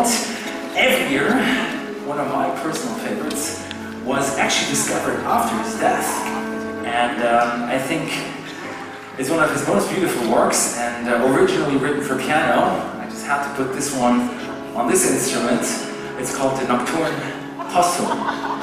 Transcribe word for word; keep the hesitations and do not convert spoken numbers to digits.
But every year, one of my personal favorites was actually discovered after his death. And um, I think it's one of his most beautiful works, and uh, originally written for piano. I just had to put this one on this instrument. It's called the Nocturne Posthumous.